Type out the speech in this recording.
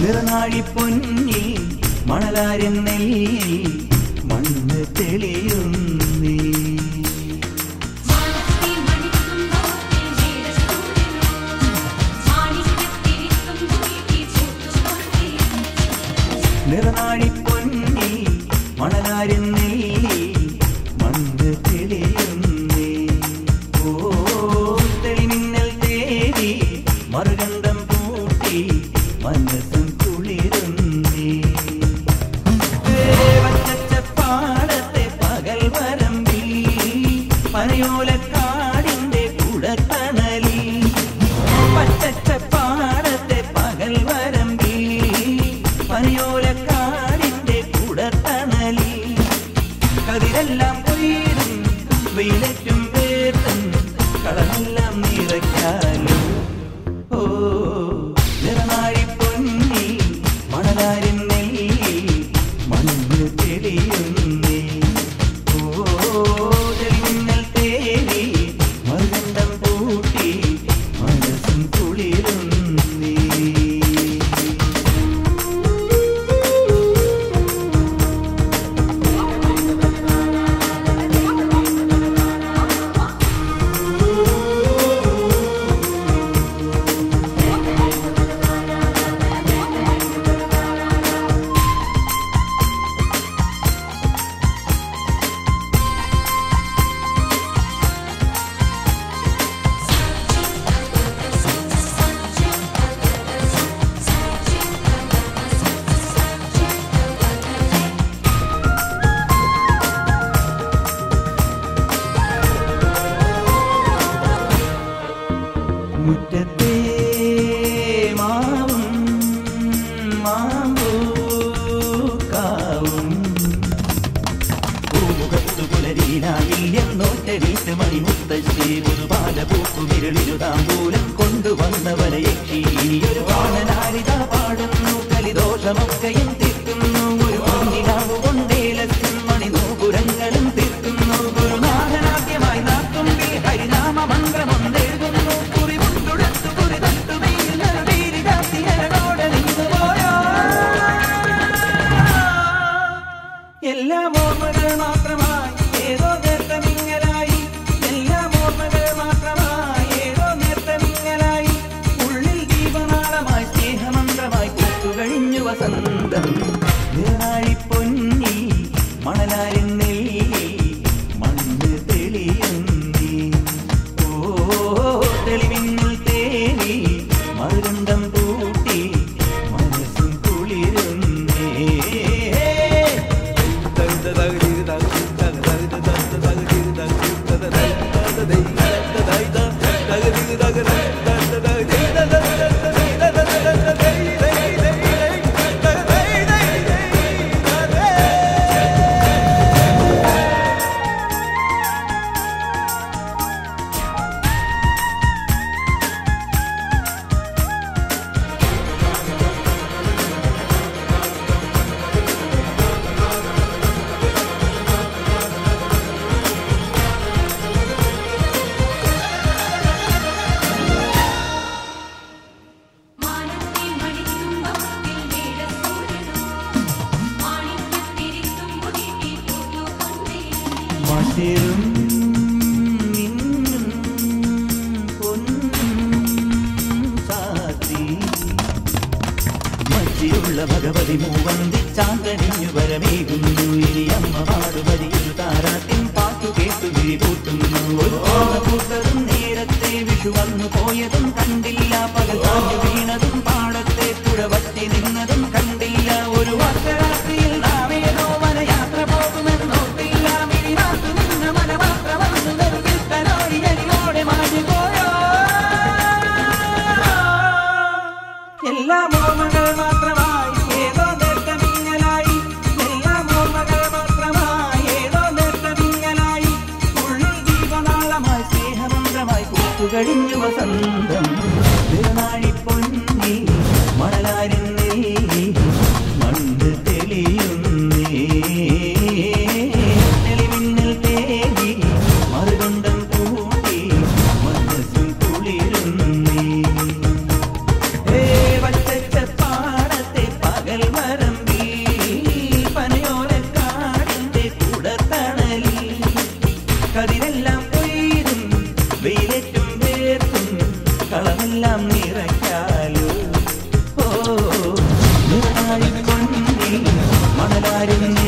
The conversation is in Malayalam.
നിറനാഴി പൊന്നി മണലാരൻ നെല്ലി മണ്ണ് തെളിയുന്നേ നിറനാഴി പൊന്നി മണലാരൻ നെല്ലി മണ്ണ് തെളിയുന്നേ ഓ തെളിമിന്നൽ തേടി മറുകണ്ഠം പൂട്ടി മനസ്സും കുളിരുന്നേ പച്ചപ്പാടത്തെ പകൽ വരമ്പി പനയോലക്കാടിന്റെ കുടത്തണലി പച്ചപ്പാടത്തെ പകൽ വരമ്പി പനയോലക്കാടിന്റെ കുടത്തണലി കതിരെല്ലാം കൊയ്തും വെയിലറ്റും പേർത്തും കളമെല്ലാം നിറയ്ക്കാലും ഓ നിറനാഴി പൊന്നി മണലാരിൻ നെല്ലി മണ്ണ് തെളിയുന്നേ ഓ തെളിമിന്നൽ തേടി മറുകണ്ഠം പൂട്ടി മനസ്സും കുളിരുന്നേ മുറ്റത്തെ മാവും മാമ്പൂക്കാവും പൂമുഖത്തു പുലരീനായില്ലെന്നോറ്റ വീട്ട് മണിമുത്തശ്ശി പുതുപാല പൂക്കുമിരളിരുതാമ്പൂലം കൊണ്ടുവന്നവരെ യക്ഷി ഒരു വാണനാരിത പാടുന്നു കലിദോഷമൊക്കെയും തീർക്കുന്നു ഒരു മണ്ണിലാവ് കൊണ്ടേലത്തും മണിനൂപുരങ്ങളും തീർക്കുന്നു ഗുരുനാഥനാദ്യമായി നാക്കുമ്പിൽ ഹരിനാമ മന്ത്രമൊന്നെഴുതുന്നു എല്ലാം ഓർമ്മകൾ മാത്രമായി ഏതോ നേർത്തമിങ്ങലായി എല്ലാം ഓർമ്മകൾ മാത്രമായി ഏതോ നേർത്തമിങ്ങലായി ഉള്ളിൽ ദീപനാളമായി സ്നേഹമന്ത്രമായി പൂത്തുകഴിഞ്ഞു വസന്തം നിറനാഴി പൊന്നി മണലാരിൻ നെല്ലി മണ്ണ് തെളിയുന്നേ ഓ തെളിമിന്നൽ തേടി മറുകണ്ഠം പൂട്ടി മനസ്സും കുളിരുന്നേ മതിരും മിന്നും പൊന്നും സാത്തി മച്ചിയുള്ള ഭഗവതി മൂവന്തി ചാന്തണിഞ്ഞു വരമേകുന്നു ഇനി അമ്മ പാടുപതിയൊരു താരാട്ടിൻ പാട്ടു കേട്ടു വിരിപൂട്ടുന്നു ഒരു പൂട്ടതും നേരത്തെ വിഷു വന്നു പോയതും കണ്ടില്ല പകൽ താഞ്ഞു വീണതും പാടത്തെ പുഴവത്തി നിന്നതും കണ്ടില്ല ഒരു വർഷരാത്രിയിൽ നാമേതോ വനയാത്ര പോകുമെന്നോട്ടില്ല മിഴിനാത്തു നിന്ന മനമാത്ര വന്നു നെറുകിൽ തലോടിയോടെ മാഞ്ഞുപോയോ എല്ലാം ഓർമ്മകൾ മാത്രമായി ഏതോ നേർത്തമിങ്ങലായി എല്ലാം ഓർമ്മകൾ മാത്രമായി ഏതോ നേർത്തമിങ്ങലായി ഉള്ളിൽ ദീപനാളമായി സ്നേഹമന്ത്രമായി പൂത്തുകഴിഞ്ഞു വസന്തം നിറനാഴി പൊന്നി മണലാരിൻ നെല്ലി മണ്ണ് തെളിയുന്നേ തെളിമിന്നൽ തേടി മറുകണ്ഠം പൂട്ടി മനസ്സും കുളിരുന്നേ പച്ചപ്പാടത്തെ വെയിലേറ്റും വേർത്തും കളമെല്ലാം നിറയ്ക്കാലോ. ഓ നിറനാഴി പൊന്നിൽ മണലാരും